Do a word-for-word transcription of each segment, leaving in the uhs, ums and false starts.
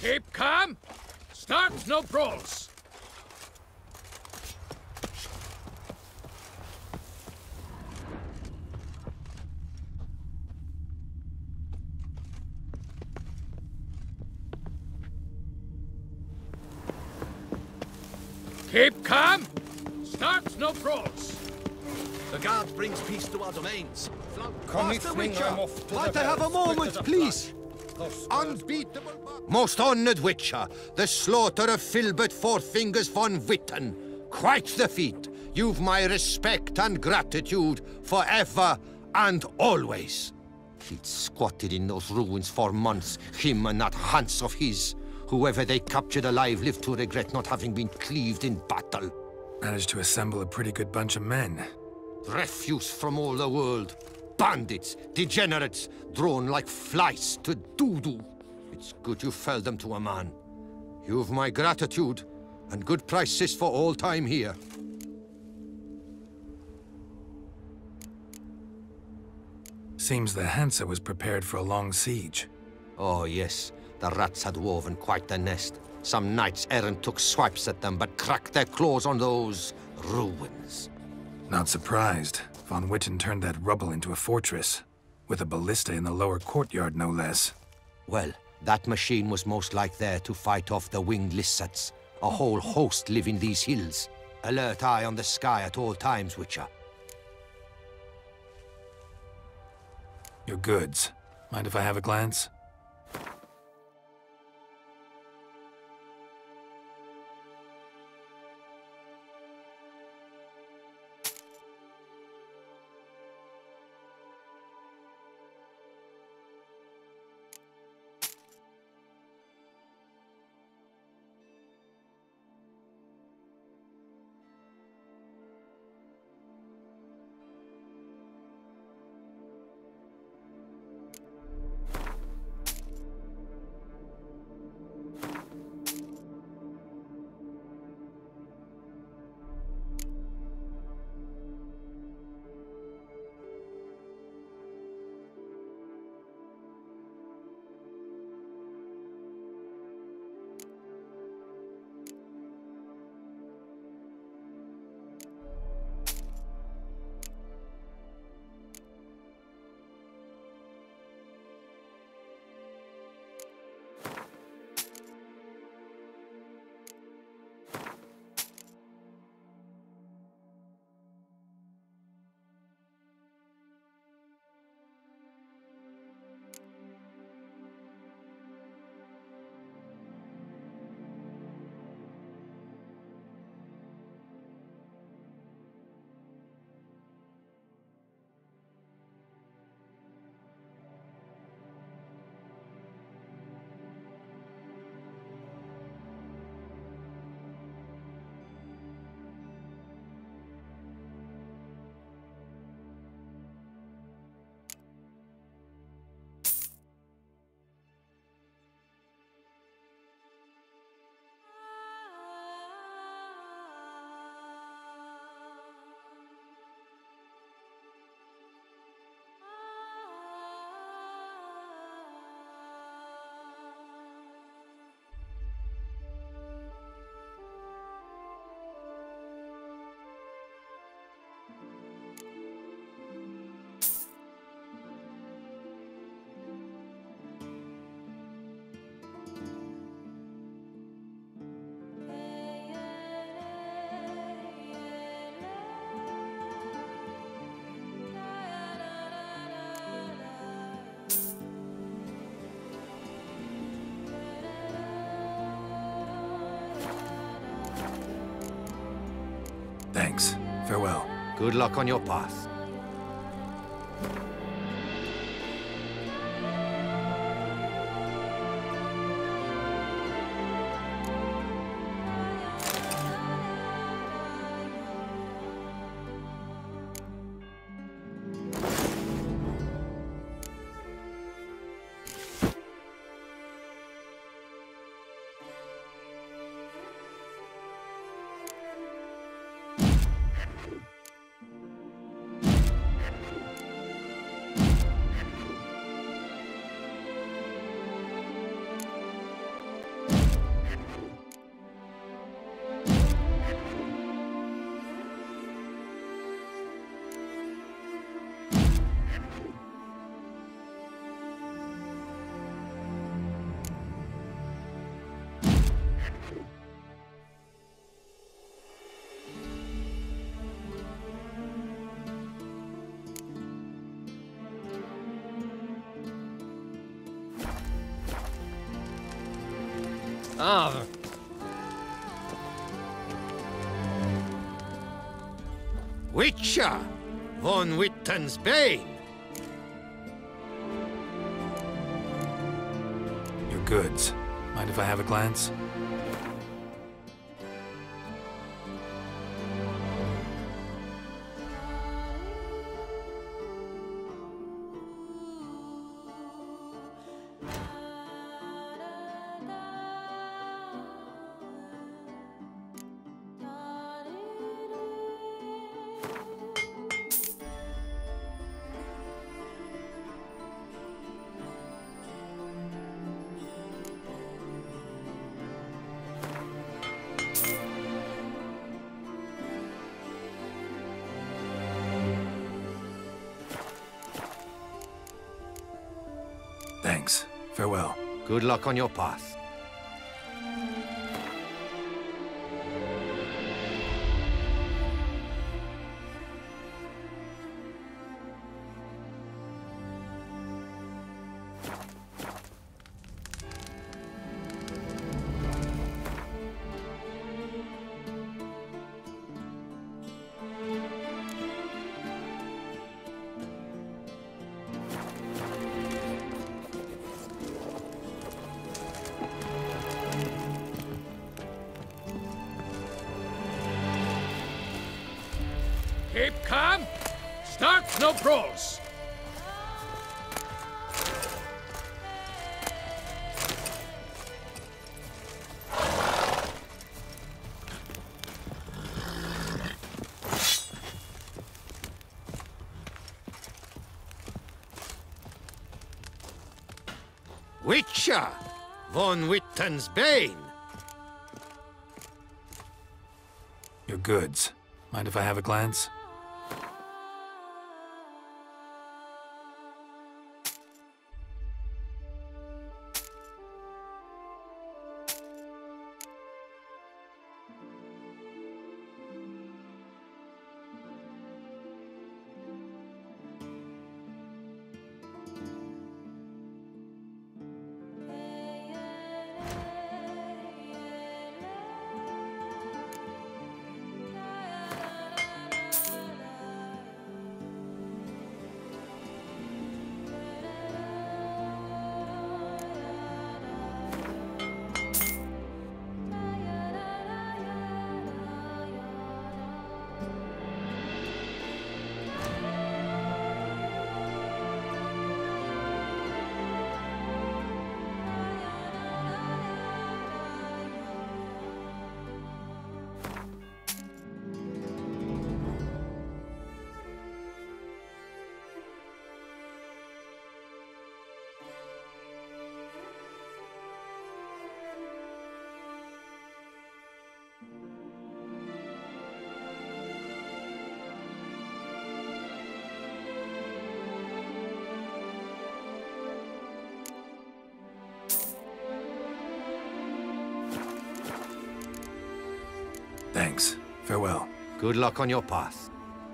Keep calm. Start no brawls. Keep calm. Start no brawls. The guard brings peace to our domains. Master Witcher, might I have a moment, please? Unbeatable. Most honoured Witcher, the slaughter of Filbert Fourfingers von Witten. Quite the feat. You've my respect and gratitude forever and always. He'd squatted in those ruins for months, him and that Hans of his. Whoever they captured alive lived to regret not having been cleaved in battle. Managed to assemble a pretty good bunch of men. Refuse from all the world. Bandits, degenerates, drawn like flies to doo-doo. It's good you fell them to a man. You've my gratitude, and good prices for all time here. Seems the Hansa was prepared for a long siege. Oh yes, the rats had woven quite the nest. Some knights errant took swipes at them, but cracked their claws on those ruins. Not surprised. Von Witten turned that rubble into a fortress, with a ballista in the lower courtyard, no less. Well, that machine was most like there to fight off the winged lizards. A whole host live in these hills. Alert eye on the sky at all times, Witcher. Your goods. Mind if I have a glance? Thanks. Farewell. Good luck on your path. Ah. Witcher, von Witten's Bane. Your goods. Mind if I have a glance? Thanks. Farewell. Good luck on your path. Keep calm. Start no brawls. Witcher, von Witten's Bane. Your goods. Mind if I have a glance? Thanks. Farewell. Good luck on your path.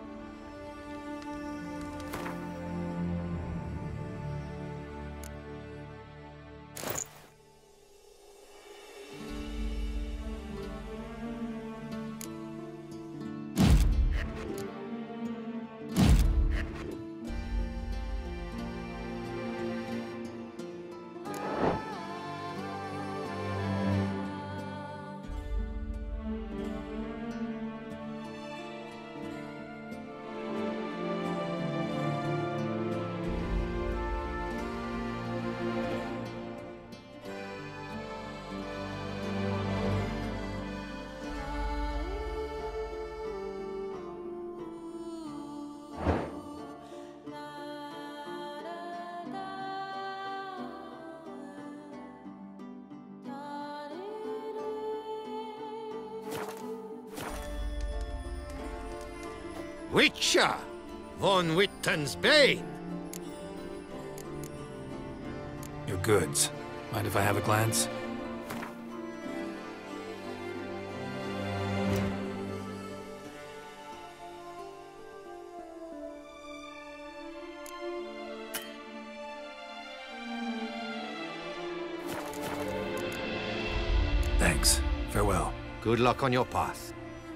Witcher, von Witten's Bane. Your goods. Mind if I have a glance? Thanks. Farewell. Good luck on your path.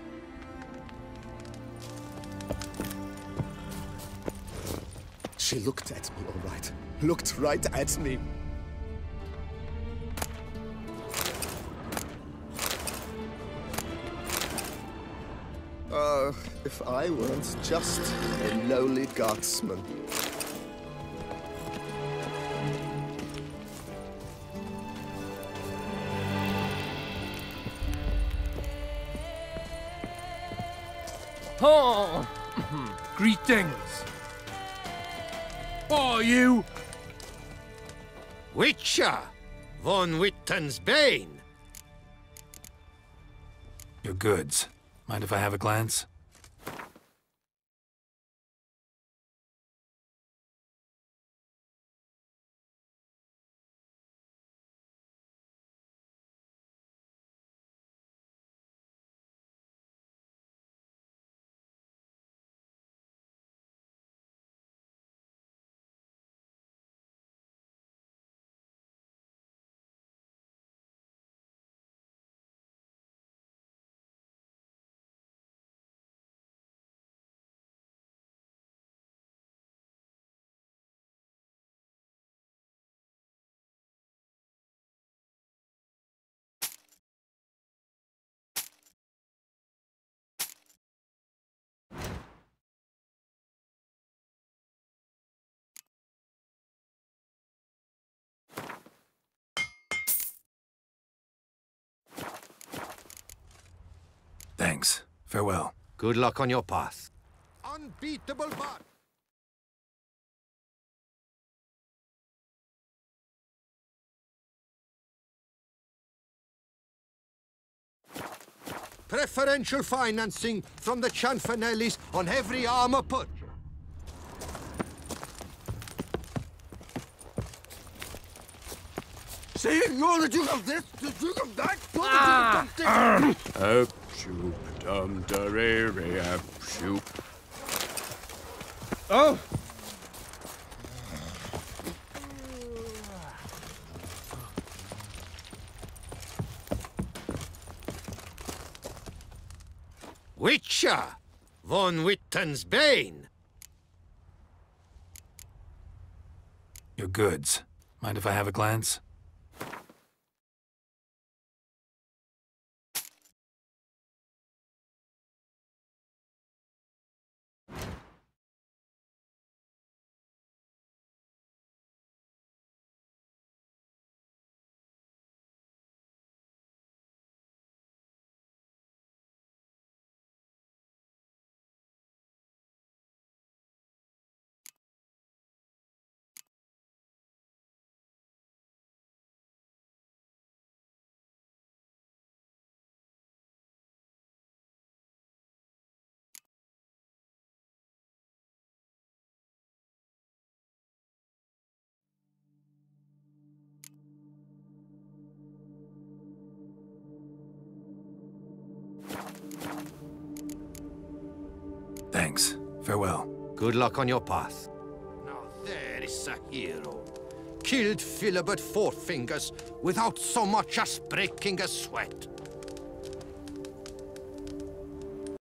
She looked at me, all right. Looked right at me. Uh, if I weren't just a lowly guardsman. Oh! Greetings! Who are you? Witcher! Von Witten's Bane! Your goods. Mind if I have a glance? Thanks. Farewell. Good luck on your path. Unbeatable bard! Preferential financing from the Cianfanellis on every armor purchase. See, you're the Duke of this, the Duke of that, you're the Duke of this. Up shoop, dum darere, up shoop. Oh! Witcher! Von Witten's Bane! Your goods. Mind if I have a glance? Thanks. Farewell. Good luck on your path. Now there is a hero. Killed Philibert Four Fingers without so much as breaking a sweat.